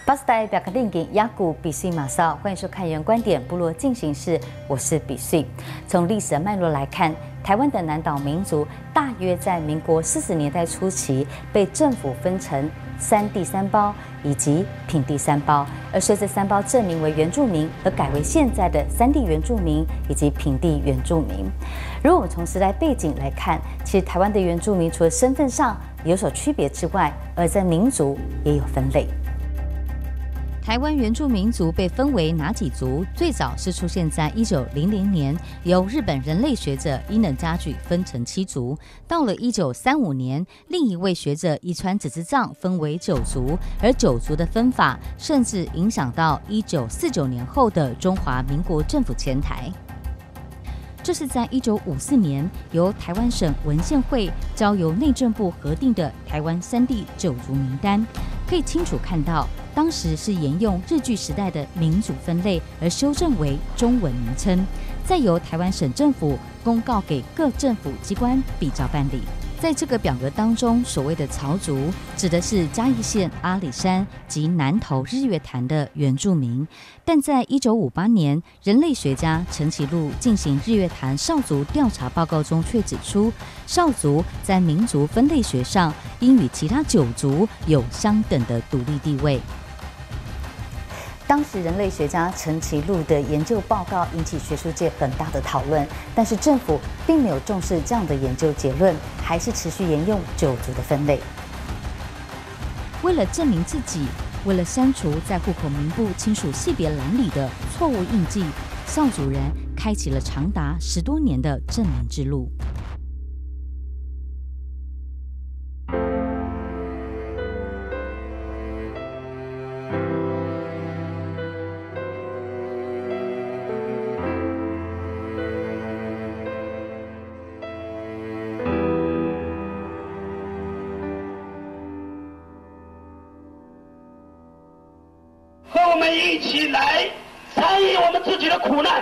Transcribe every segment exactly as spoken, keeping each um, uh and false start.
巴斯代表克定给雅古比岁马少，欢迎收看《原观点部落进行式》，我是比岁。从历史的脉络来看，台湾的南岛民族大约在民国四十年代初期被政府分成山地三胞以及平地三胞，而随着三胞证明为原住民，而改为现在的山地原住民以及平地原住民。如果我们从时代背景来看，其实台湾的原住民除了身份上有所区别之外，而在民族也有分类。台湾原住民族被分为哪几族？最早是出现在一九零零年，由日本人类学者伊能嘉矩分成七族。到了一九三五年，另一位学者伊川子之藏分为九族，而九族的分法甚至影响到一九四九年后的中华民国政府迁台。这是在一九五四年由台湾省文献会交由内政部核定的台湾山地九族名单，可以清楚看到，当时是沿用日据时代的民族分类而修正为中文名称，再由台湾省政府公告给各政府机关比照办理。在这个表格当中，所谓的曹族指的是嘉义县阿里山及南投日月潭的原住民，但在一九五八年，人类学家陈其禄进行日月潭少族调查报告中却指出，少族在民族分类学上应与其他九族有相等的独立地位。当时人类学家陈其禄的研究报告引起学术界很大的讨论，但是政府并没有重视这样的研究结论，还是持续沿用九族的分类。为了证明自己，为了删除在户口名簿亲属系别栏里的错误印记，少族人开启了长达十多年的证明之路。 和我们一起来参与我们自己的苦难。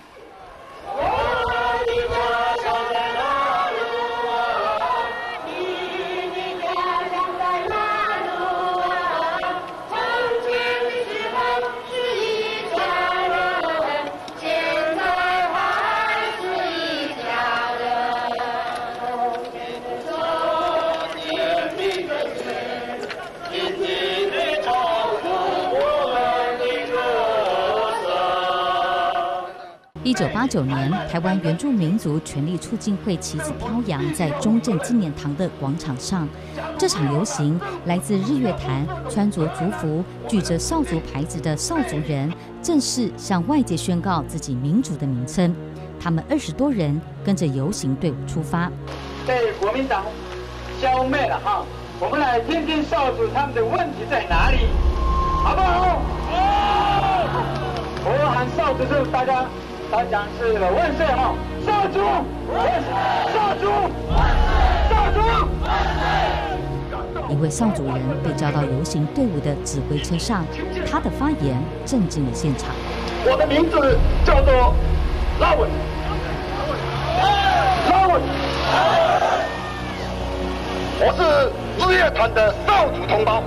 一九八九年，台湾原住民族权利促进会旗子飘扬在中正纪念堂的广场上。这场游行来自日月潭，穿着族服、举着少族牌子的少族人，正式向外界宣告自己民族的名称。他们二十多人跟着游行队伍出发， 被国民党消灭了哈。我们来听听少族他们的问题在哪里，好不好？好。我喊少族是大家。他讲是万岁哈，少族万岁，少族万岁，少族万岁。 一位少族人被叫到游行队伍的指挥车上，他的发言震惊了现场。 我的名字叫做拉文，拉文，我是日月潭的少族同胞。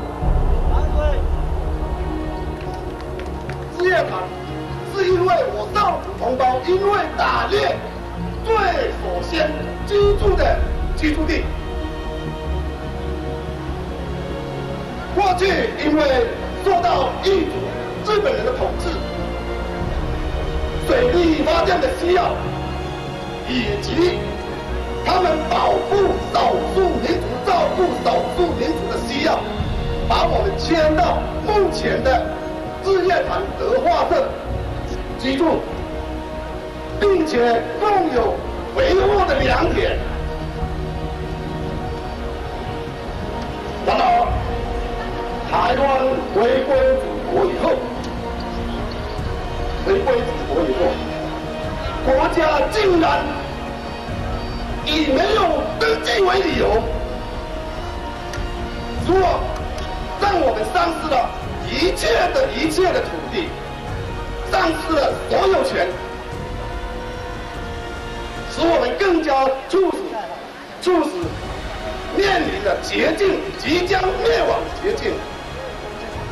日月潭。是因为我少族同胞因为打猎最首先居住的居住地，过去因为受到异族日本人的统治，水利发电的需要，以及他们保护少数民族、照顾少数民族的需要，把我们迁到目前的日月潭德化镇居住，并且共有肥沃的良田。然而，台湾回归祖国以后，回归祖国以后，国家竟然以没有登记为理由，说让我们丧失了一切的一切的土地。丧失了所有权，使我们更加促使促使面临的绝境，即将灭亡的绝境。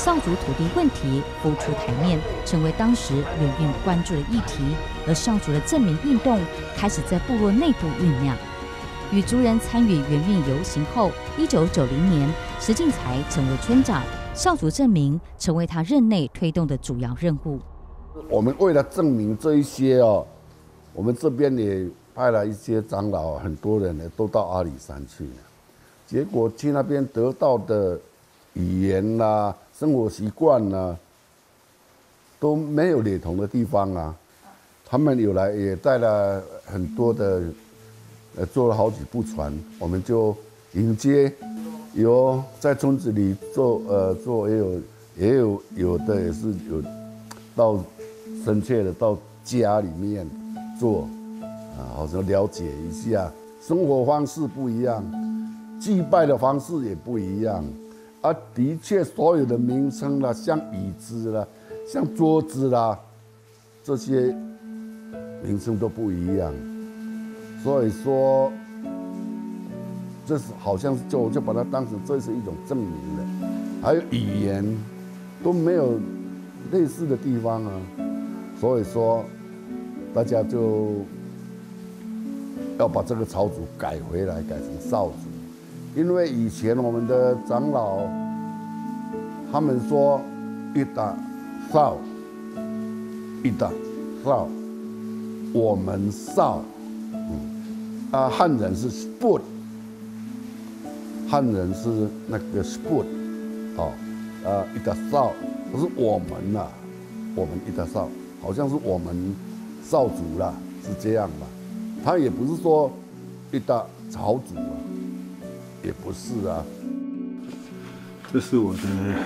少族土地问题浮出台面，成为当时原运关注的议题。而少族的正名运动开始在部落内部酝酿。与族人参与原运游行后，一九九零年，石进才成为村长，少族正名成为他任内推动的主要任务。 我们为了证明这一些哦，我们这边也派了一些长老，很多人呢都到阿里山去了。结果去那边得到的语言啦、啊、生活习惯啦，都没有雷同的地方啊。他们有来也带了很多的，呃，坐了好几部船，我们就迎接，有在村子里做呃做也有也有有的也是有到深切的到家里面做啊，好像了解一下生活方式不一样，祭拜的方式也不一样。啊，的确，所有的名称啦，像椅子啦，像桌子啦，这些名称都不一样。所以说，这是好像就我就把它当成这是一种证明了。还有语言都没有类似的地方啊，所以说大家就要把这个草组改回来，改成少组。因为以前我们的长老，他们说一打少，一打少，我们少，嗯，啊，汉人是 sport， 汉人是那个 sport， 哦，啊，一打少，不是我们呐、啊，我们一打少，好像是我们少族啦，是这样吧？他也不是说一打草族啊。也不是啊， 这是我的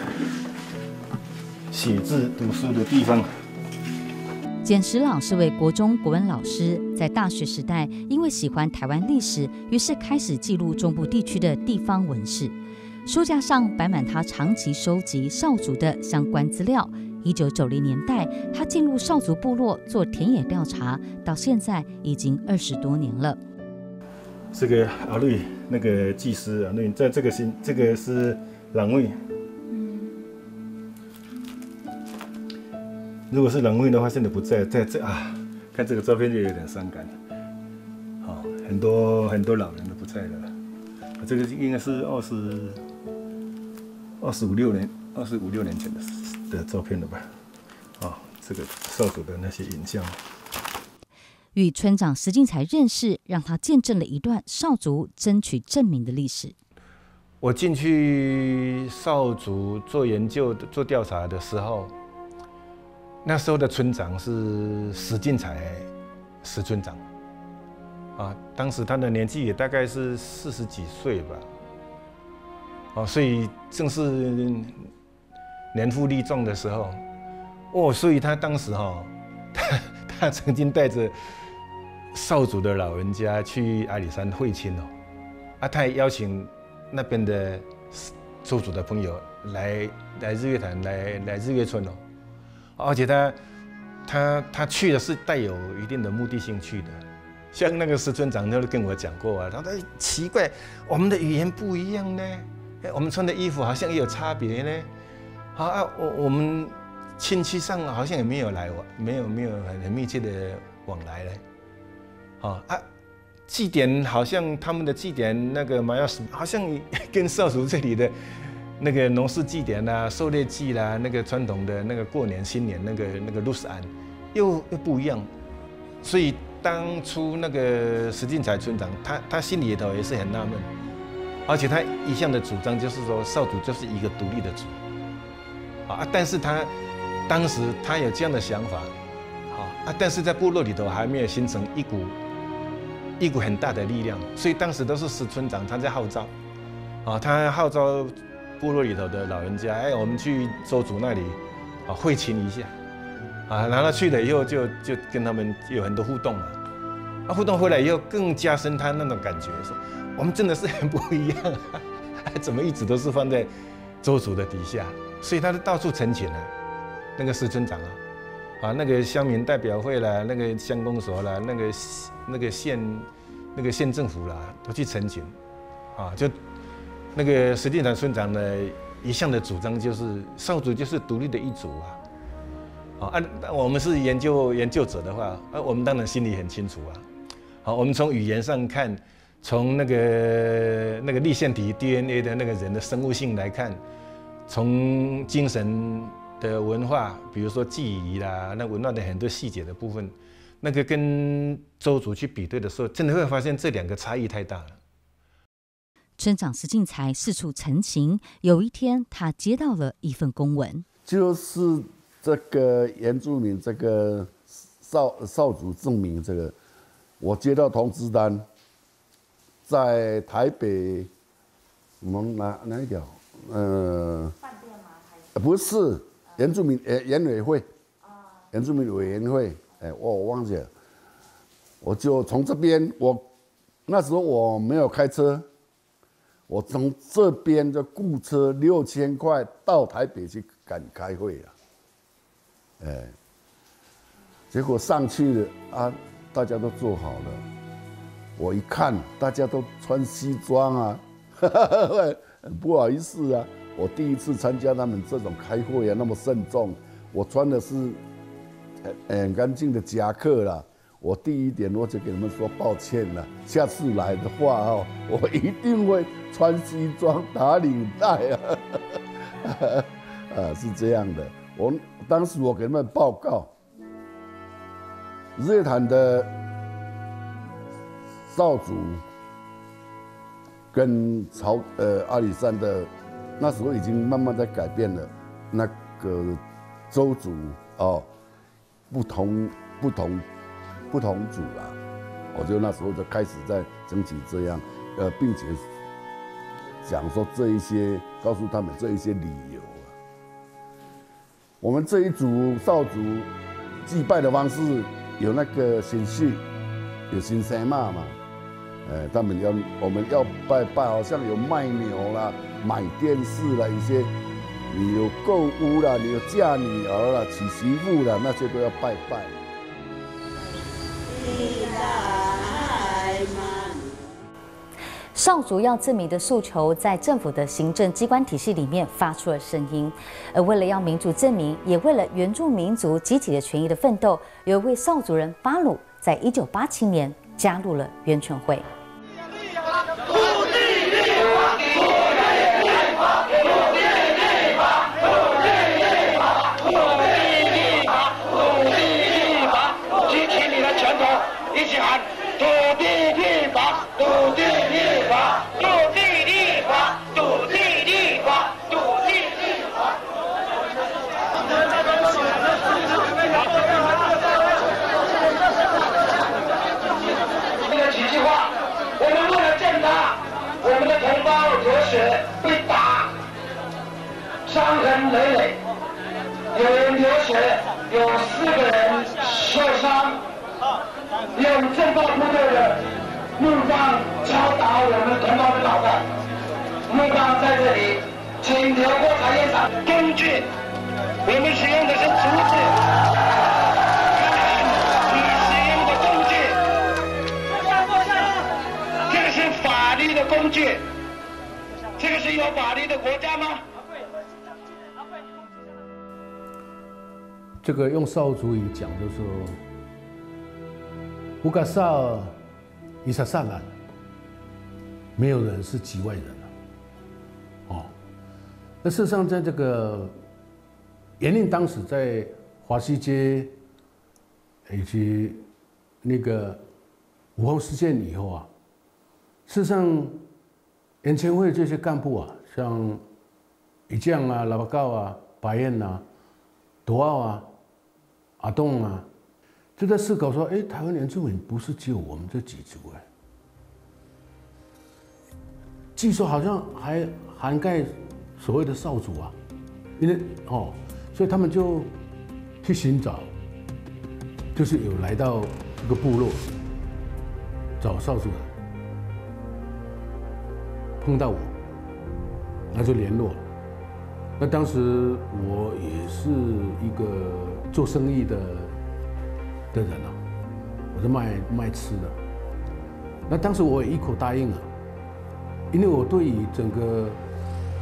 写字读书的地方。 简石朗是位国中国文老师，在大学时代因为喜欢台湾历史，于是开始记录中部地区的地方文史。书架上摆满他长期收集少族的相关资料。一九九零年代，他进入少族部落做田野调查，到现在已经二十多年了。 这个阿瑞那个祭司阿瑞，在这个是这个是朗卫。如果是朗卫的话，现在不在，在这啊，看这个照片就有点伤感。好，很多很多老人都不在了。这个应该是二十二十五六年，二十五六年前的的照片了吧？啊，这个少主的那些影像。 与村长石进才认识，让他见证了一段少族争取正名的历史。 我进去少族做研究、做调查的时候，那时候的村长是石进才，石村长。啊，当时他的年纪也大概是四十几岁吧。哦，所以正是年富力壮的时候。哦，所以他当时哈、哦，他他曾经带着少族的老人家去阿里山会亲哦，啊，他也邀请那边的州族的朋友来来日月潭来来日月村哦，而且他他他去的是带有一定的目的性去的，像那个石村长都跟我讲过啊，他说奇怪，我们的语言不一样呢，我们穿的衣服好像也有差别呢，好啊，我我们亲戚上好像也没有来往，没有没有很很密切的往来嘞。哦啊，祭典好像他们的祭典那个马耀什，好像跟少族这里的那个农事祭典啦、狩猎祭啦、那个传统的那个过年新年那个那个路斯安，又又不一样。所以当初那个石进才村长，他他心里头也是很纳闷，而且他一向的主张就是说少族就是一个独立的族，啊，但是他当时他有这样的想法，啊，但是在部落里头还没有形成一股。一股很大的力量，所以当时都是石村长他在号召，啊，他号召部落里头的老人家，哎，我们去州主那里啊会亲一下，啊，然后去了以后就就跟他们有很多互动嘛，啊，互动回来以后更加深他那种感觉，说我们真的是很不一样啊，怎么一直都是放在州主的底下，所以他就到处陈情啊，那个石村长啊。啊，那个乡民代表会啦，那个乡公所啦，那个那个县那个县政府啦，都去陈情，啊，就那个石进才村长呢， 一向的主张就是少族就是独立的一族啊。好，按、啊、我们是研究研究者的话，啊，我们当然心里很清楚啊。好，我们从语言上看，从那个那个粒线体 D N A 的那个人的生物性来看，从精神的文化，比如说记忆啦，那文化的很多细节的部分，那个跟周族去比对的时候，真的会发现这两个差异太大了。 村长石进才四处陈情，有一天他接到了一份公文， 就是这个原住民这个少少族证明这个，我接到通知单，在台北，我们哪哪一条？呃，饭店吗？还是不是原住民呃原委会，原住民委员会，哎，我我忘记了，我就从这边，我那时候我没有开车，我从这边就雇车六千块到台北去赶开会了，哎，结果上去了啊，大家都做好了，我一看大家都穿西装啊，很不好意思啊，我第一次参加他们这种开会啊，那么慎重，我穿的是很干净的夹克啦。我第一点我就给你们说抱歉了，下次来的话哦，我一定会穿西装打领带啊，啊是这样的。我当时我给他们报告，日月潭的少族跟潮呃阿里山的那时候已经慢慢在改变了，那个周族哦不同不同。不同组啦，我就那时候就开始在争取这样，呃，并且讲说这一些，告诉他们这一些理由啊。我们这一组少族祭拜的方式有那个神序，有神生嘛嘛，呃，他们要我们要拜拜，好像有卖牛啦、买电视啦一些，你有购物啦，你有嫁女儿啦、娶媳妇啦，那些都要拜拜。 少族要证明的诉求，在政府的行政机关体系里面发出了声音。而为了要民主证明，也为了原住民族集体的权益的奋斗，有一位少族人巴鲁，在一九八七年加入了原全会。 一起喊土地立法，土地立法，土地立法，土地立法，土地立法。这个几句话，我们为了见他，我们的同胞流血被打，伤痕累累，有人流血，有四个人受伤。有政法部队的木棒敲打我们同胞的脑袋，木棒在这里，请刘国才院长工具，我们使用的是竹子，你使用的工具，这个是法律的工具，这个是有法律的国家吗？ 这个用少族语讲就是说。乌嘎萨伊萨萨兰，没有人是局外人了。哦，那事实上，在这个严令当时在华西街以及那个武汉事件以后啊，事实上，原全会这些干部啊，像一将啊、喇叭告啊、白燕啊、多奥啊、阿栋啊。就在思考说，哎，台湾原住民不是只有我们这几族哎，据说好像还涵盖所谓的少族啊，因为哦，所以他们就去寻找，就是有来到这个部落找少族人，碰到我，那就联络。那当时我也是一个做生意的。的人啊，我是卖卖吃的。那当时我也一口答应了，因为我对于整个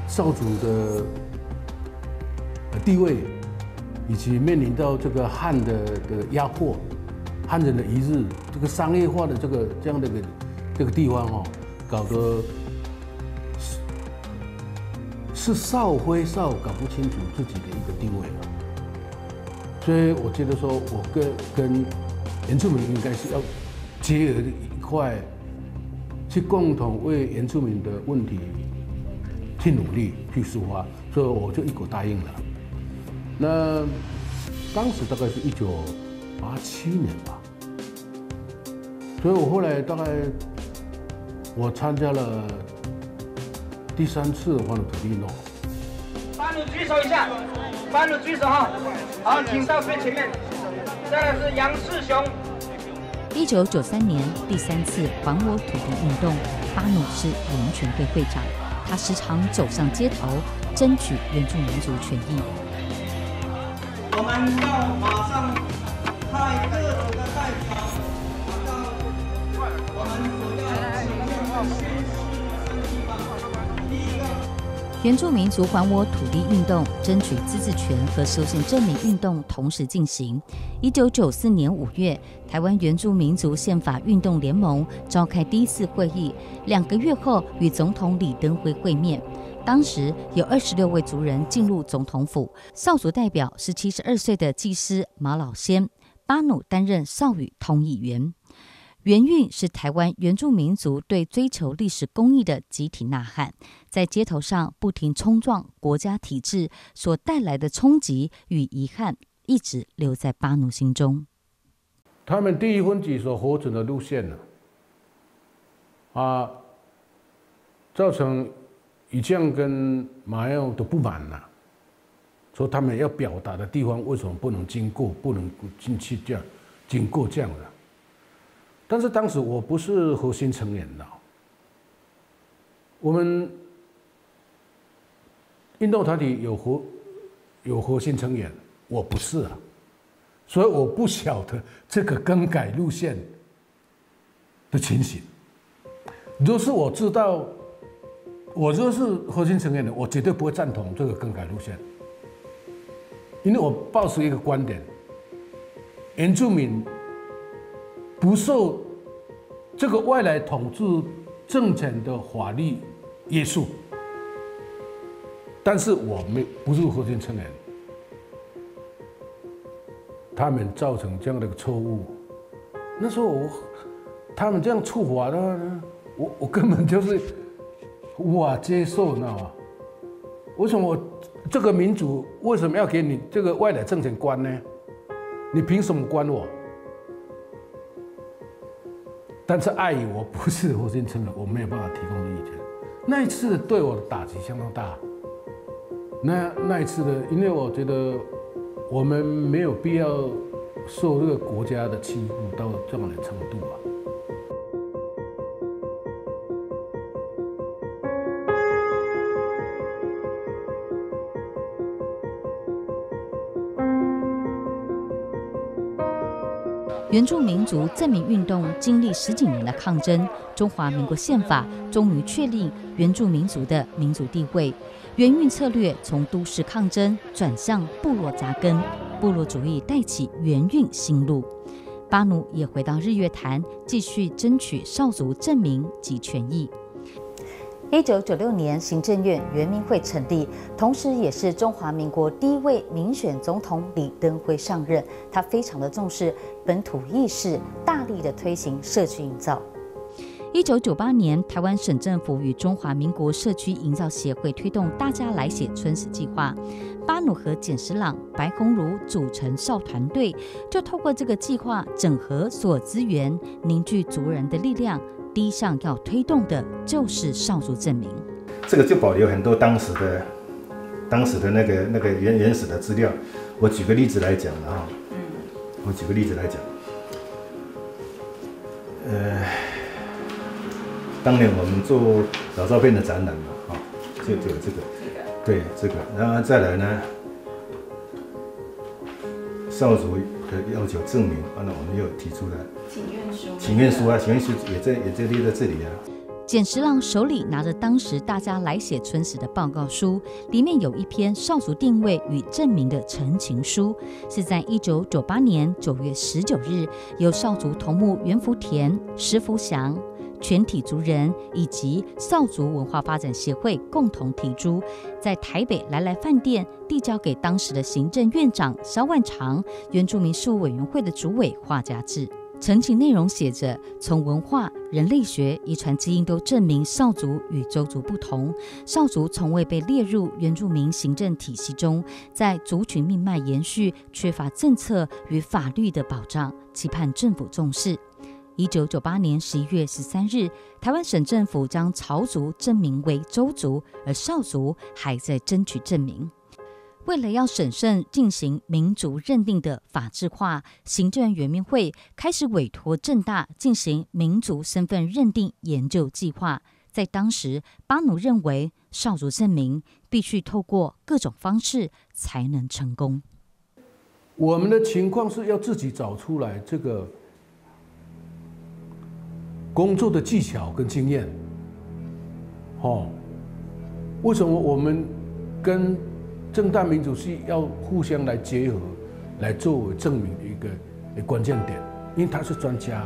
少主的地位，以及面临到这个汉的的压迫，汉人的一日，这个商业化的这个这样的一个这个地方哦，搞得是是少徽少搞不清楚自己的一个地位了。所以我觉得说，我跟跟原住民应该是要结合一块，去共同为原住民的问题去努力去抒发，所以我就一口答应了。那当时大概是一九八七年吧，所以我后来大概我参加了第三次的黄土地运动。 八路举手一下，八路举手哈，好，请到最前面。再来是杨世雄。 一九九三年第三次还我土地运动，巴努是人权会会长，他时常走上街头，争取原住民族权益。 我们要马上派各组的代表到我们所要请愿的宣誓的地方。第一个， 原住民族还我土地运动，争取自治权和修宪证明运动同时进行。一九九四年五月，台湾原住民族宪法运动联盟召开第一次会议，两个月后与总统李登辉会面。当时有二十六位族人进入总统府，少族代表是七十二岁的技师马老先，巴努担任少语通译员。原运是台湾原住民族对追求历史公义的集体呐喊，在街头上不停冲撞国家体制所带来的冲击与遗憾，一直留在巴努心中。 他们第一分局所活存的路线呢，啊，造成以将跟马耀的不满呐、啊，说他们要表达的地方为什么不能经过，不能进去这样经过这样的。但是当时我不是核心成员的，我们运动团体有核有核心成员，我不是啊，所以我不晓得这个更改路线的情形。若是我知道，我若是核心成员的，我绝对不会赞同这个更改路线，因为我抱持一个观点：原住民不受这个外来统治政权的法律约束，但是我没不是核心成员，他们造成这样的一个错误，那时候我他们这样处罚的话，我我根本就是无法接受，你知道吗？为什么我这个民主为什么要给你这个外来政权关呢？你凭什么关我？但是碍于我不是核心成员，我没有办法提供意见。那一次对我的打击相当大。那那一次的，因为我觉得我们没有必要受这个国家的欺负到这样的程度啊。 原住民族证明运动经历十几年的抗争，中华民国宪法终于确立原住民族的民族地位。原运策略从都市抗争转向部落扎根，部落主义带起原运新路。巴努也回到日月潭，继续争取少族证明及权益。一九九六年，行政院原民会成立，同时也是中华民国第一位民选总统李登辉上任。他非常的重视本土意识，大力的推行社区营造。一九九八年，台湾省政府与中华民国社区营造协会推动大家来写春史计划，巴努和简时朗、白鸿儒组成少团队，就透过这个计划整合所有资源，凝聚族人的力量。第一项要推动的就是少族证明， 这个就保留很多当时的、当时的那个那个原原始的资料。我举个例子来讲啊，嗯，我举个例子来讲，呃，当年我们做老照片的展览嘛，啊，就就有这个，对这个，然后再来呢，少族的要求证明，啊，那我们又提出来。请愿书，请愿书啊，请愿书也在也在列在这里啊。 简十郎手里拿着当时大家来写春时的报告书，里面有一篇少族定位与证明的陈情书，是在一九九八年九月十九日，由少族头目袁福田、石福祥、全体族人以及少族文化发展协会共同提出，在台北来来饭店递交给当时的行政院长萧万长、原住民事务委员会的主委华家志。陈情内容写着，从文化、人类学、遗传基因都证明少族与周族不同，少族从未被列入原住民行政体系中，在族群命脉延续缺乏政策与法律的保障，期盼政府重视。一九九八年十一月十三日，台湾省政府将曹族证明为周族，而少族还在争取证明。为了要审慎进行民族认定的法制化，行政原民会开始委托政大进行民族身份认定研究计划。在当时，巴奴认为少族证明必须透过各种方式才能成功。 我们的情况是要自己找出来这个工作的技巧跟经验。哦，为什么我们跟政大民族系要互相来结合，来作为证明的一个关键点？因为他是专家，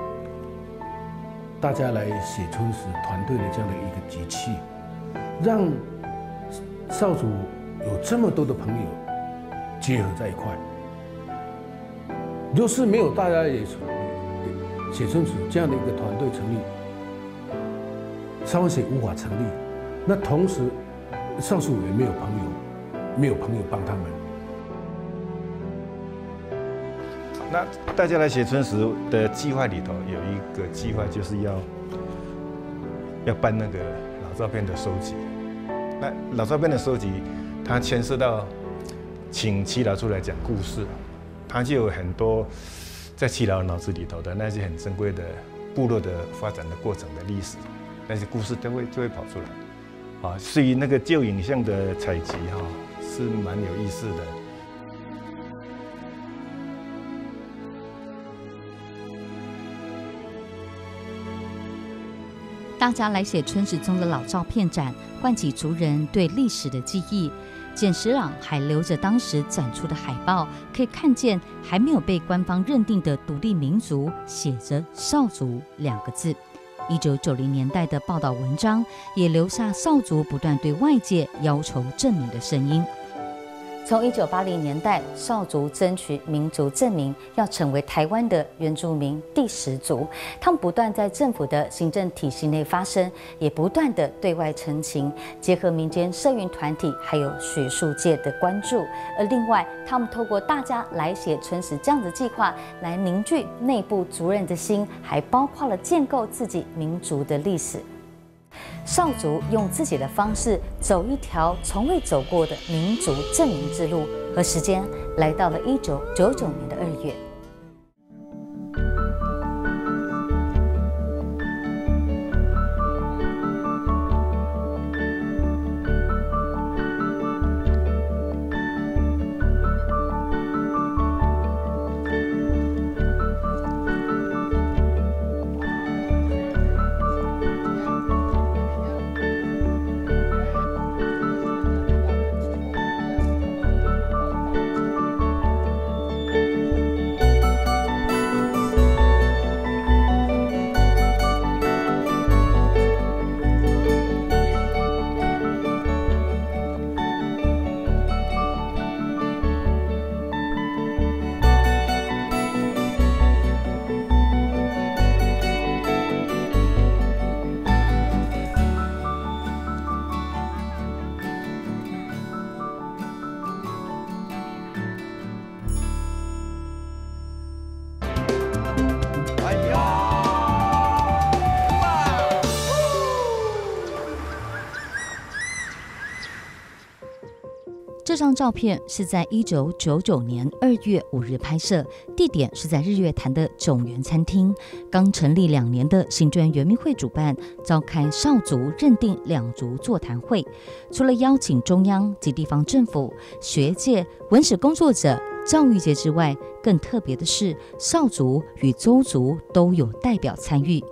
大家来写春时团队的这样的一个集气，让少族有这么多的朋友结合在一块。若是没有大家也写春时这样的一个团队成立，少文写无法成立。那同时，少数也没有朋友。没有朋友帮他们。 那大家来写春时的计划里头有一个计划，就是要要办那个老照片的收集。那老照片的收集，它牵涉到请耆老出来讲故事，它就有很多在耆老脑子里头的那些很珍贵的部落的发展的过程的历史，那些故事都会就会跑出来。啊，至于那个旧影像的采集哈。是蛮有意思的。 大家来写春时中的老照片展，唤起族人对历史的记忆。简十郎还留着当时展出的海报，可以看见还没有被官方认定的独立民族写着“少族”两个字。一九九零年代的报道文章也留下少族不断对外界要求证明的声音。从一九八零年代，少族争取民族证明，要成为台湾的原住民第十族。他们不断在政府的行政体系内发声，也不断的对外陈情，结合民间社运团体还有学术界的关注。而另外，他们透过大家来写春时这样的计划，来凝聚内部族人的心，还包括了建构自己民族的历史。少族用自己的方式走一条从未走过的民族证明之路，而时间来到了一九九九年的二月。这张照片是在一九九九年二月五日拍摄，地点是在日月潭的炯园餐厅。刚成立两年的行政原民会主办，召开少族认定两族座谈会。除了邀请中央及地方政府、学界、文史工作者、教育界之外，更特别的是，少族与邹族都有代表参与。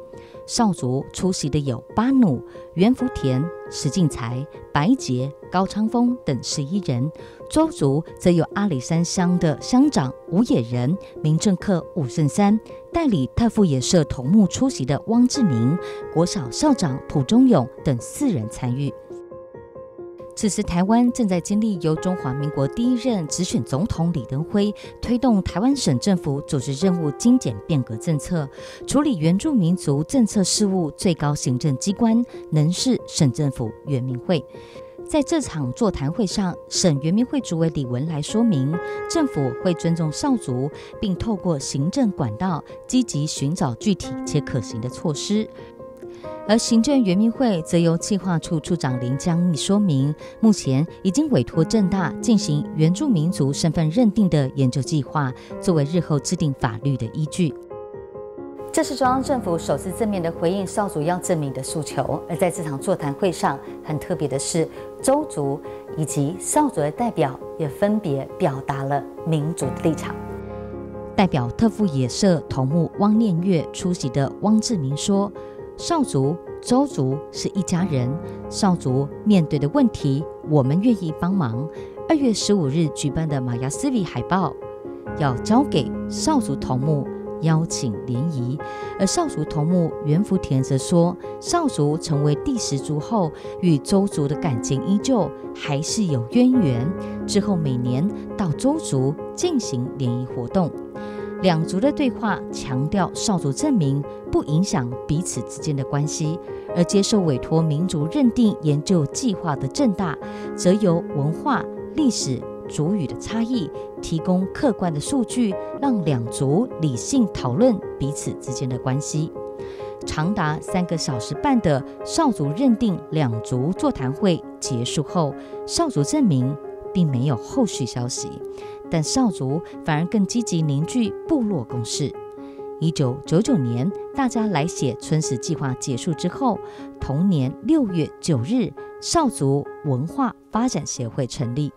少族出席的有巴努、袁福田、石进才、白杰、高昌丰等十一人。周族则有阿里山乡的乡长吴野人、民政客武胜山，代理特富野社头目出席的汪志明、国小校长蒲忠勇等四人参与。此时，台湾正在经历由中华民国第一任直选总统李登辉推动台湾省政府组织任务精简变革政策，处理原住民族政策事务最高行政机关能是省政府原民会。在这场座谈会上，省原民会主委李文来说明，政府会尊重少族，并透过行政管道积极寻找具体且可行的措施。而行政原民会则由企划处处长林江义说明，目前已经委托政大进行原住民族身份认定的研究计划，作为日后制定法律的依据。这是中央政府首次正面的回应少族要证明的诉求。而在这场座谈会上，很特别的是，邹族以及少族的代表也分别表达了民族的立场。代表特富野社头目汪念月出席的汪志明说，少族、邹族是一家人，少族面对的问题，我们愿意帮忙。二月十五日举办的马雅斯维海报要交给少族头目，邀请联谊。而少族头目袁福田则说，少族成为第十族后，与邹族的感情依旧，还是有渊源。之后每年到邹族进行联谊活动。两族的对话强调少族证明不影响彼此之间的关系，而接受委托民族认定研究计划的政大，则由文化、历史、族语的差异提供客观的数据，让两族理性讨论彼此之间的关系。长达三个小时半的少族认定两族座谈会结束后，少族证明并没有后续消息，但少族反而更积极凝聚部落共识。一九九九年，大家来写春时计划结束之后，同年六月九日，少族文化发展协会成立。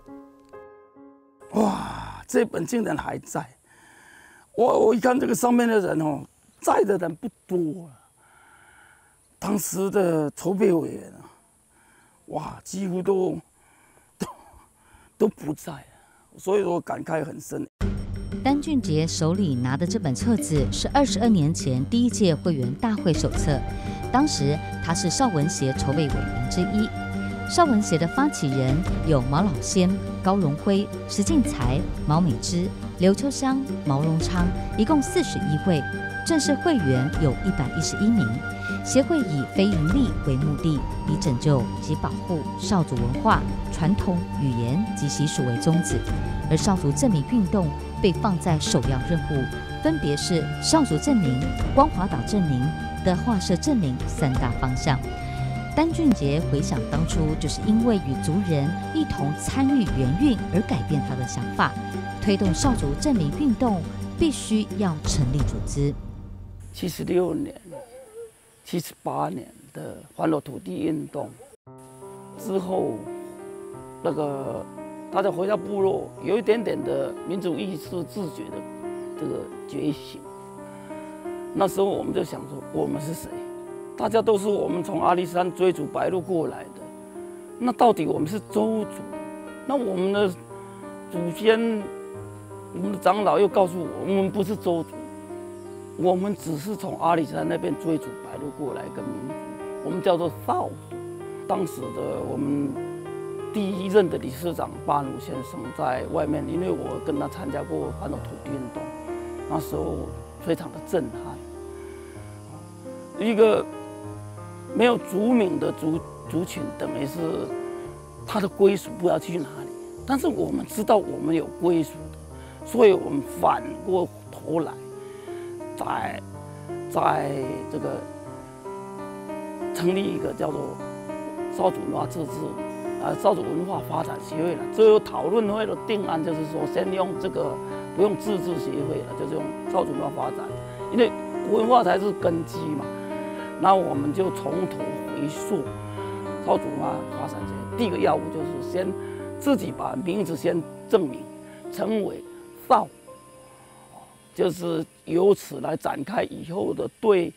哇，这本竟然还在！我我一看这个上面的人哦，在的人不多啊。当时的筹备委员啊，哇，几乎都都都不在，所以我感慨很深。 丹俊杰手里拿的这本册子是二十二年前第一届会员大会手册，当时他是少文协筹备委员之一。少文协的发起人有毛老仙、高荣辉、石进才、毛美芝、刘秋香、毛荣昌，一共四十一位，正式会员有一百一十一名。协会以非营利为目的，以拯救及保护少族文化、传统语言及习俗为宗旨。而少族证明运动被放在首要任务，分别是少族证明、光华岛证明、的画社证明三大方向。丹俊杰回想当初，就是因为与族人一同参与原运而改变他的想法，推动少族证明运动必须要成立组织。 七十六年、七十八年的还我土地运动之后，那个大家回到部落，有一点点的民主意识、自觉的这个觉醒。那时候我们就想说，我们是谁？大家都是我们从阿里山追逐白鹭过来的，那到底我们是邹族？那我们的祖先、我们的长老又告诉我，我们不是邹族，我们只是从阿里山那边追逐白鹭过来一个民族，我们叫做少族。当时的我们第一任的理事长巴努先生在外面，因为我跟他参加过还我土地运动，那时候非常的震撼。一个没有族名的族族群，等于是他的归属不知道去哪里。但是我们知道我们有归属的，所以我们反过头来，在在这个成立一个叫做少族文化自治啊少族文化发展协会了。最后讨论会的定案就是说，先用这个不用自治协会了，就是用少族文化发展，因为文化才是根基嘛。那我们就从头回溯少族文化发展协会。第一个要务就是先自己把名字先证明，成为少，就是由此来展开以后的对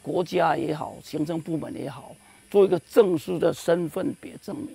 国家也好，行政部门也好，做一个正式的身份别证明。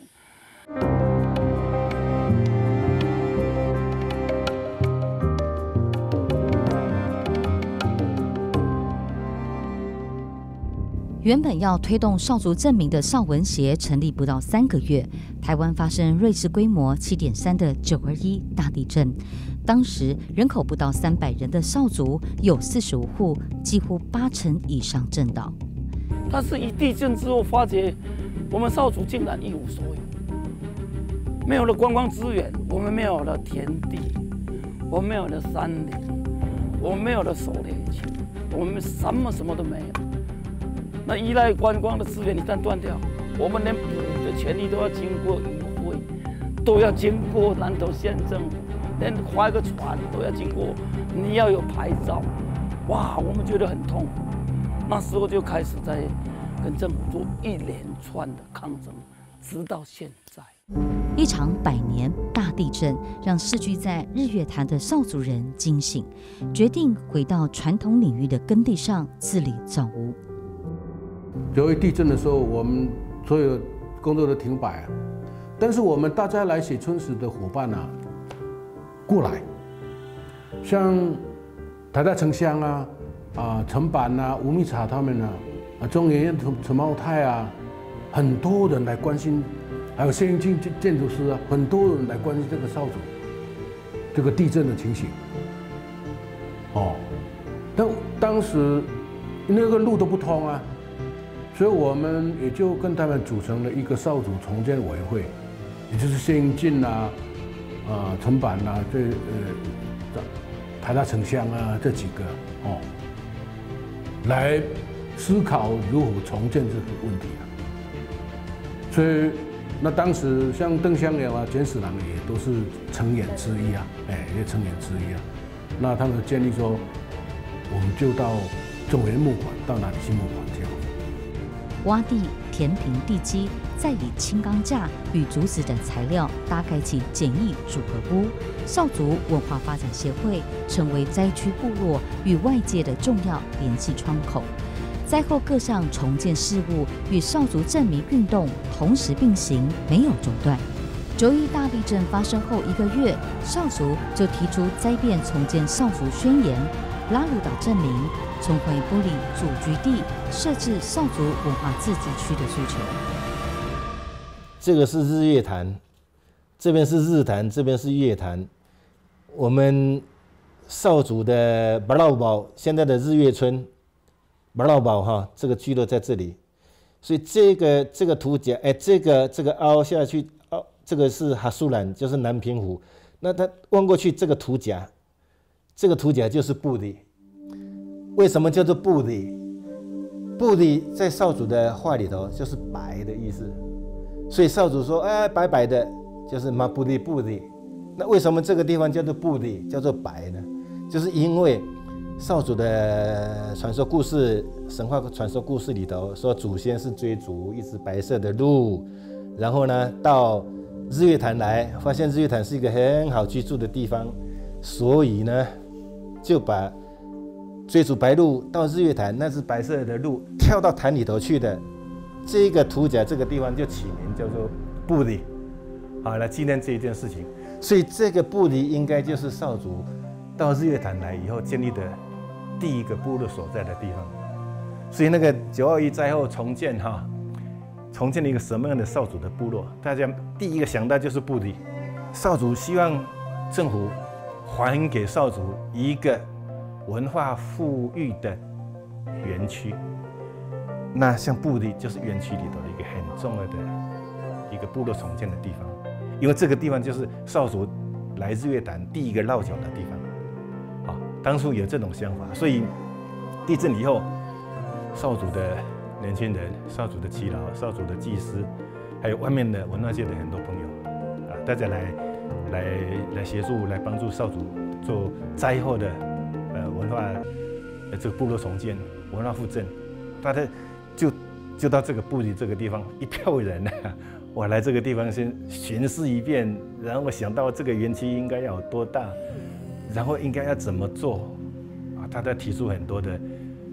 原本要推动少族证明的少文协成立不到三个月，台湾发生瑞士规模七点三的九二一大地震。当时人口不到三百人的少族有四十五户，几乎八成以上震倒。 他是一地震之后发觉，我们少族竟然一无所有，没有了观光资源，我们没有了田地，我们没有了山林，我们没有了狩猎区，我们什么什么都没有。那依赖观光的资源一旦断掉，我们连捕的权利都要经过渔会，都要经过南投县政府，连划一个船都要经过，你要有牌照。哇，我们觉得很痛苦。那时候就开始在跟政府做一连串的抗争，直到现在。 一场百年大地震让世居在日月潭的少族人惊醒，决定回到传统领域的耕地上自立造屋。 九一地震的时候，我们所有工作都停摆啊，但是我们大家来写春史的伙伴啊，过来，像台大城乡啊、啊陈板啊、吴密察他们啊、啊中研院陈陈茂泰啊，很多人来关心，还有谢应庆建筑师啊，很多人来关心这个少族这个地震的情形。哦，但当时那个路都不通啊。所以我们也就跟他们组成了一个少族重建委员会，也就是谢应进啊、啊陈板啊、这呃台大城乡啊这几个哦，来思考如何重建这个问题啊。所以那当时像邓香瑶啊、简史郎也都是成员之一啊，哎，也成员之一啊。那他们建议说，我们就到中原木馆，到哪里去木馆这样。 挖地填平地基，再以轻钢架与竹子等材料搭盖起简易组合屋。少族文化发展协会成为灾区部落与外界的重要联系窗口。灾后各项重建事务与少族证明运动同时并行，没有中断。九一大地震发生后一个月，少族就提出灾变重建少族宣言，拉鲁岛证明。重回玻璃祖居地，设置少族文化自治区的诉求。 这个是日月潭，这边是日潭，这边是月潭。我们少族的巴老堡，现在的日月村，巴老堡哈，这个聚落在这里。所以这个这个图甲，哎，这个这个凹下去，凹这个是哈苏兰，就是南平湖。那它望过去，这个图甲，这个图甲就是布里。为什么叫做布里？布里在少族的话里头就是白的意思，所以少族说，哎，白白的，就是马布里布里。那为什么这个地方叫做布里，叫做白呢？就是因为少族的传说故事、神话传说故事里头说，祖先是追逐一只白色的鹿，然后呢到日月潭来，发现日月潭是一个很好居住的地方，所以呢就把追逐白鹿到日月潭，那只白色的鹿跳到潭里头去的，这个图甲这个地方就起名叫做布里，好来纪念这一件事情。所以这个布里应该就是少族到日月潭来以后建立的第一个部落所在的地方。所以那个九二一灾后重建哈，重建了一个什么样的少族的部落？大家第一个想到就是布里，少族希望政府还给少族一个文化富裕的园区，那像布里就是园区里头的一个很重要的一个部落重建的地方，因为这个地方就是少族来日月潭第一个落脚的地方。啊，当初有这种想法，所以地震以后，少族的年轻人、少族的耆老、少族的祭司，还有外面的文化界的很多朋友，啊，大家来来来协助、来帮助少族做灾后的。呃，文化，呃，这个部落重建、文化复振，大家就就到这个布里这个地方，一票人啊，我来这个地方先巡视一遍，然后我想到这个园区应该要有多大，然后应该要怎么做，啊，大家提出很多的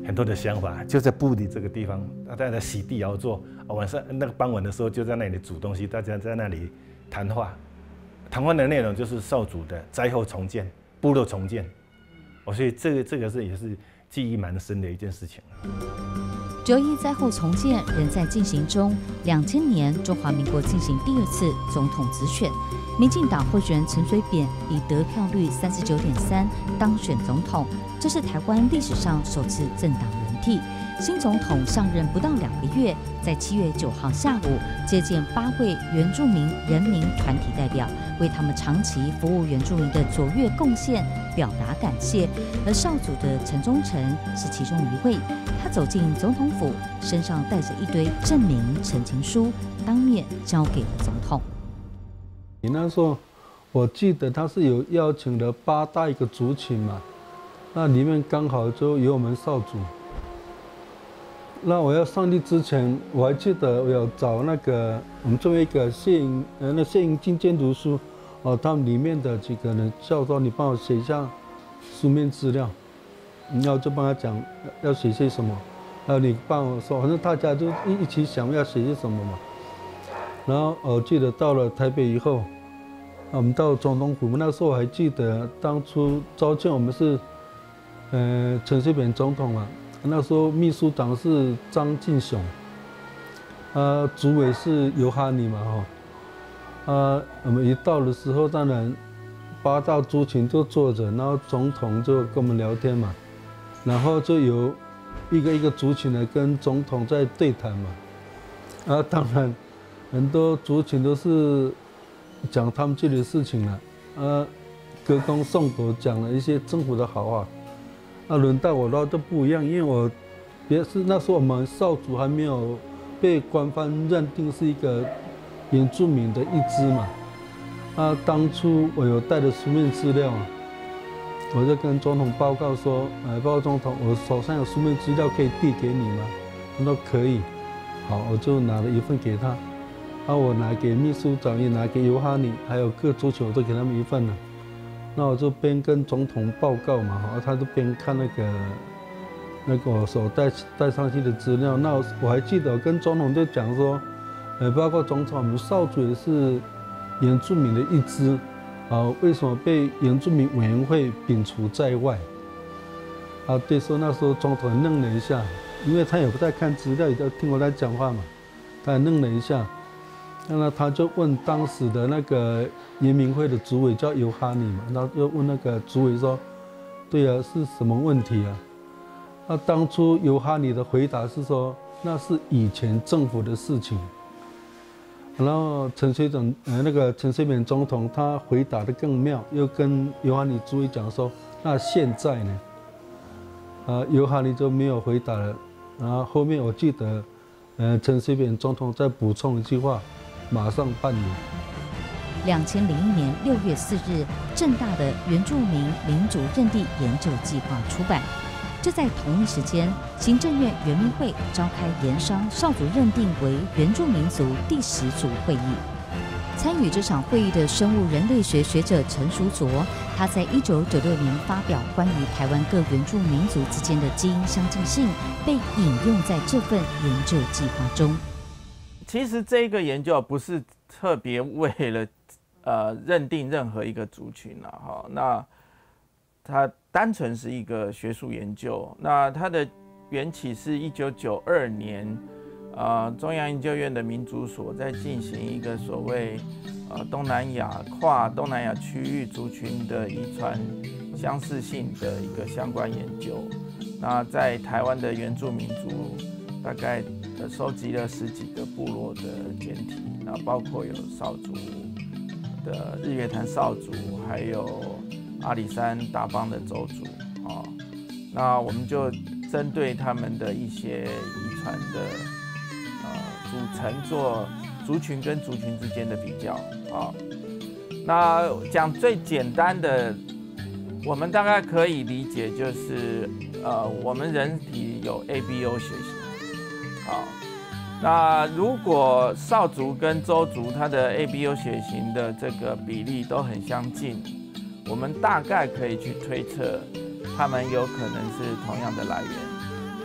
很多的想法，就在部里这个地方，大家在洗地窑做，晚上那个傍晚的时候就在那里煮东西，大家在那里谈话。谈话的内容就是少主的灾后重建、部落重建，哦，所以这个这个是也是记忆蛮深的一件事情。 九一灾后重建仍在进行中。两千年，中华民国进行第二次总统直选，民进党候选人陈水扁以得票率三十九点三当选总统，这是台湾历史上首次政党轮替。新总统上任不到两个月，在七月九号下午接见八位原住民人民团体代表，为他们长期服务原住民的卓越贡献表达感谢。而少主的陈忠诚是其中一位，他走进总统府，身上带着一堆证明陈情书，当面交给了总统。 你那时候，我记得他是有邀请了八大一个族群嘛，那里面刚好就有我们少主。那我要上去之前，我还记得我有找那个我们作为一个谢颖呃那谢颖进监读书，哦，他们里面的几个人叫说你帮我写一下书面资料，然后就帮他讲要写些什么，然后你帮我说，反正大家就一一起想要写些什么嘛。然后我记得到了台北以后，我们到总统府，那时候我还记得当初召见我们是，呃陈水扁总统嘛。那时候秘书长是张进雄，啊，主委是尤哈尼嘛哈，啊，我们一到的时候，当然八大族群就坐着，然后总统就跟我们聊天嘛，然后就有一个一个族群呢跟总统在对谈嘛，啊，当然很多族群都是讲他们自己的事情了，啊，歌功颂德，讲了一些政府的好话。那轮到我的都不一样，因为我也是那时候我们少主还没有被官方认定是一个原住民的一支嘛。啊，当初我有带的书面资料，我就跟总统报告说，呃，报告总统，我手上有书面资料可以递给你吗？他说可以，好，我就拿了一份给他。啊，我拿给秘书长，也拿给尤哈尼，还有各族群我都给他们一份了。那我就边跟总统报告嘛，哈，他就边看那个那个我所带带上去的资料。那我我还记得我跟总统就讲说，呃，包括总统，我们少主也是原住民的一支，啊，为什么被原住民委员会摒除在外？啊，对，说那时候总统愣了一下，因为他也不在看资料，也在听我在讲话嘛，他也愣了一下。那他就问当时的那个原民会的主委叫尤哈尼嘛，然后又问那个主委说：“对啊，是什么问题啊？”那当初尤哈尼的回答是说：“那是以前政府的事情。”然后陈水扁呃那个陈水扁总统他回答的更妙，又跟尤哈尼主委讲说：“那现在呢？”啊，尤哈尼就没有回答了。然后后面我记得，呃，陈水扁总统再补充一句话。马上办理。 两千零一年六月四日，政大的原住民民族认地研究计划出版。就在同一时间，行政院原民会召开研商少主认定为原住民族第十组会议。参与这场会议的生物人类学学者陈淑卓，他在一九九六年发表关于台湾各原住民族之间的基因相近性，被引用在这份研究计划中。 其实这个研究不是特别为了呃认定任何一个族群啊，哈，那它单纯是一个学术研究。那它的缘起是一九九二年，呃，中央研究院的民族所在进行一个所谓呃东南亚跨东南亚区域族群的遗传相似性的一个相关研究。那在台湾的原住民族大概呃收集了十几个部落的简体，那包括有少族的日月潭少族，还有阿里山大邦的邹族啊。那我们就针对他们的一些遗传的呃组成做族群跟族群之间的比较啊。那讲最简单的，我们大概可以理解就是呃我们人体有 A B O 血型。好，那如果少族跟邹族它的 A B O 血型的这个比例都很相近，我们大概可以去推测，它们有可能是同样的来源。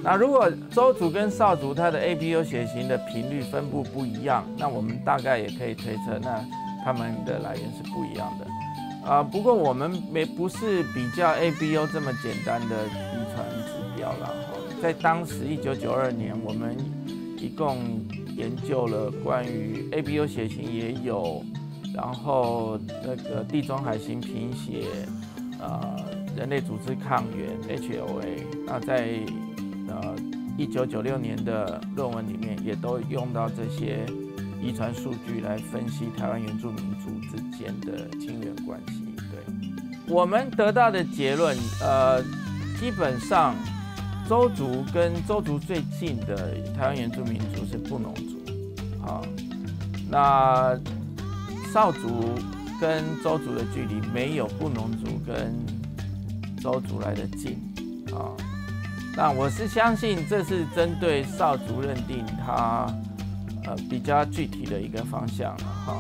那如果邹族跟少族它的 A B O 血型的频率分布不一样，那我们大概也可以推测，那它们的来源是不一样的。啊、呃，不过我们没不是比较 A B O 这么简单的遗传指标啦。在当时一九九二年，我们一共研究了关于 A B O 血型也有，然后那个地中海型贫血，呃，人类组织抗原 H L A， 那在呃一九九六年的论文里面也都用到这些遗传数据来分析台湾原住民族之间的亲缘关系。对，我们得到的结论，呃，基本上邹族跟邹族最近的台湾原住民族是布农族，啊，那少族跟邹族的距离没有布农族跟邹族来得近，啊。那我是相信这是针对少族认定它呃比较具体的一个方向了哈。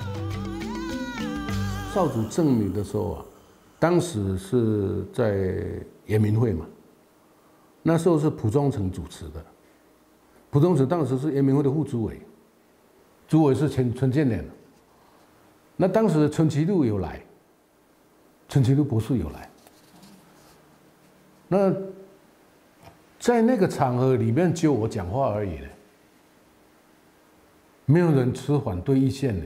少族证明的时候啊，当时是在原民会嘛，那时候是蒲忠诚主持的，蒲忠诚当时是原民会的副主委，主委是陈陈建年，那当时陈其禄有来，陈其禄博士有来，那。在那个场合里面，只有我讲话而已呢，没有人持反对意见呢，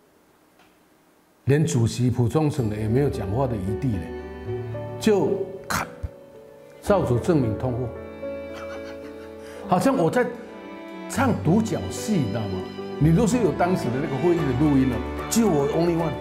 连主席蒲忠诚也没有讲话的余地呢，就咔，少主证明通过，好像我在唱独角戏，你知道吗？你若是有当时的那个会议的录音了，就我 only one，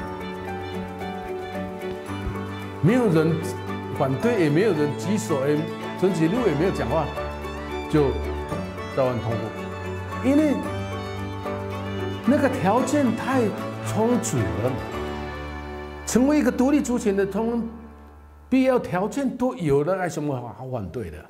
没有人反对，也没有人举手，哎。陈其禄也没有讲话，就照案通过，因为那个条件太充足了，成为一个独立族群的通必要条件都有了，还有什么好反对的？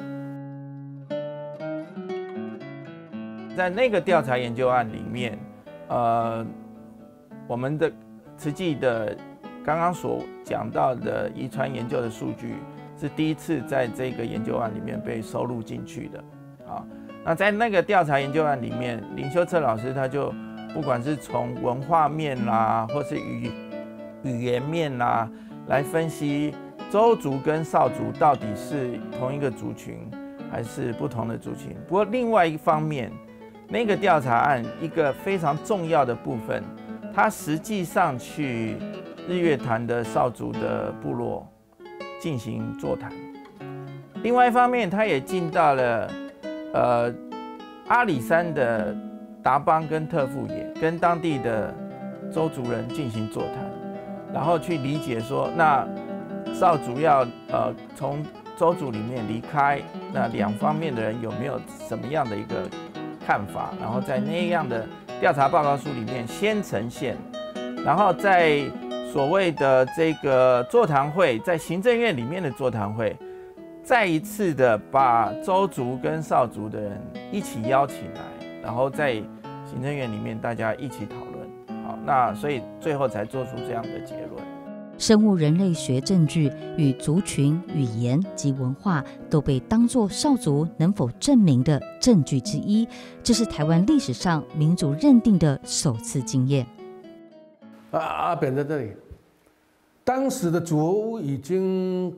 在那个调查研究案里面，呃，我们的实际的刚刚所讲到的遗传研究的数据。是第一次在这个研究案里面被收录进去的，啊，那在那个调查研究案里面，林修策老师他就不管是从文化面啦，或是语语言面啦，来分析邹族跟少族到底是同一个族群还是不同的族群。不过另外一方面，那个调查案一个非常重要的部分，它实际上去日月潭的少族的部落。进行座谈，另外一方面，他也进到了呃阿里山的达邦跟特富野，跟当地的邹族人进行座谈，然后去理解说，那少族要呃从邹族里面离开，那两方面的人有没有什么样的一个看法？然后在那样的调查报告书里面先呈现，然后在所谓的这个座谈会，在行政院里面的座谈会，再一次的把邹族跟少族的人一起邀请来，然后在行政院里面大家一起讨论。好，那所以最后才做出这样的结论。 生物人类学证据与族群、语言及文化都被当作少族能否证明的证据之一，这是台湾历史上民族认定的首次经验。 啊啊，扁在这里。当时的组合屋已经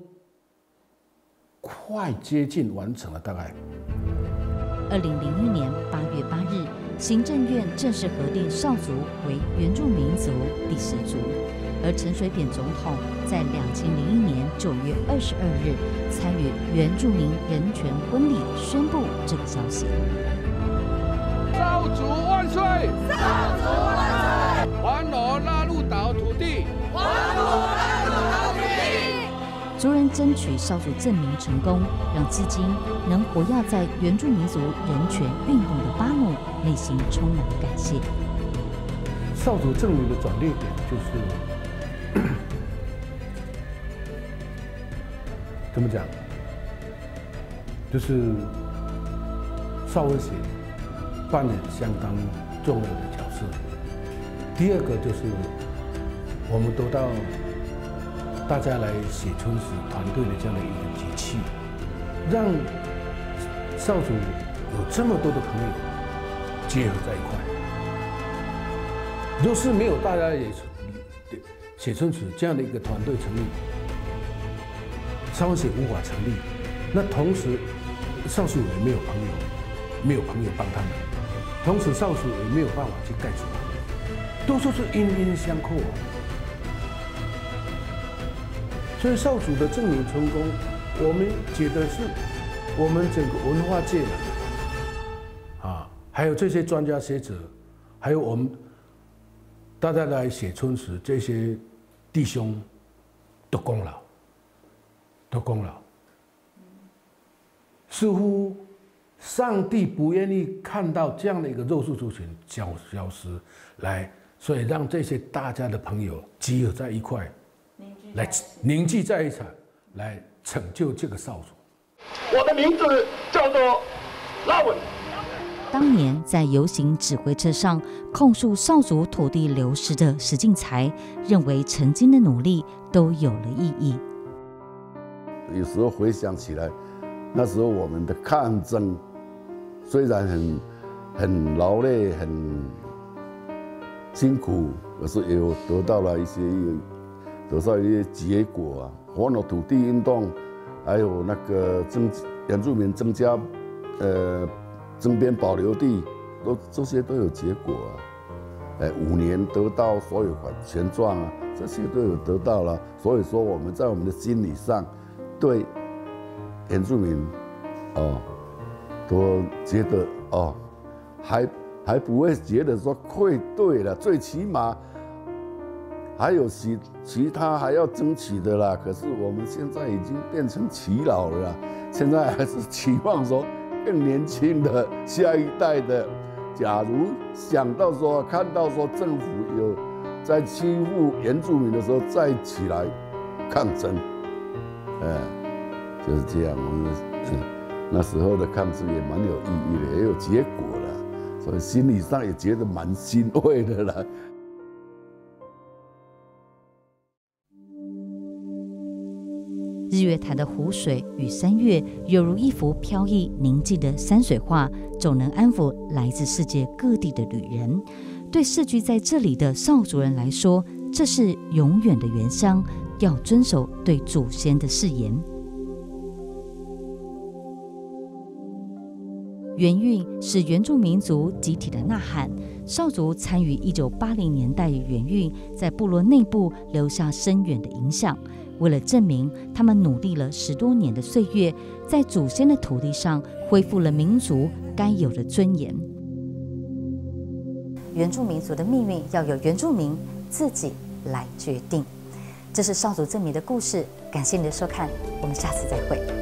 快接近完成了，大概。 二零零一年八月八日，行政院正式核定少族为原住民族第十族，而陈水扁总统在两千零一年九月二十二日参与原住民人权婚礼，宣布这个消息。 少族万岁！少族万岁！还我拉入岛土地！还我拉入岛土地！ 族人争取少族证明成功，让至今能活跃在原住民族人权运动的巴姆内心充满了感谢。 少族证明的转捩点就是怎么讲？就是少文血扮演相当重要的角色。第二个就是我们得到大家来写春史团队的这样的一个节气，让少主有这么多的朋友结合在一块，若是没有大家也写春词这样的一个团队成立，少文协无法成立。那同时，少主也没有朋友，没有朋友帮他们，同时少主也没有办法去盖出来，都说是因因相扣啊。所以少主的证明成功，我们觉得是我们整个文化界啊，还有这些专家学者，还有我们大家来写春词这些弟兄的功劳，的功劳。似乎上帝不愿意看到这样的一个弱势族群消消失，来，所以让这些大家的朋友集合在一块，来凝聚在一起，来拯救这个少主。 我的名字叫做拉文。 当年在游行指挥车上控诉少主土地流失的石进才，认为曾经的努力都有了意义。 有时候回想起来，那时候我们的抗争虽然很很劳累、很辛苦，可是也有得到了一些得到一些结果啊。环岛土地运动，还有那个增原住民增加呃增编保留地，都这些都有结果啊。哎，五年得到所有权权状啊，这些都有得到了。所以说我们在我们的心理上对原住民，哦，都觉得哦，还还不会觉得说愧对了，最起码还有其其他还要争取的啦。可是我们现在已经变成耆老了啦，现在还是期望说更年轻的下一代的，假如想到说看到说政府有在欺负原住民的时候，再起来抗争，哎。就是这样，我们那时候的抗争也蛮有意义的，也有结果了，所以心理上也觉得蛮欣慰的了。 日月潭的湖水与山岳，犹如一幅飘逸宁静的山水画，总能安抚来自世界各地的旅人。对世居在这里的少族人来说，这是永远的原乡，要遵守对祖先的誓言。原韵是原住民族集体的呐喊，少族参与一九八零年代原韵，在部落内部留下深远的影响。为了证明他们努力了十多年的岁月，在祖先的土地上恢复了民族该有的尊严。原住民族的命运要由原住民自己来决定。这是少族证明的故事，感谢你的收看，我们下次再会。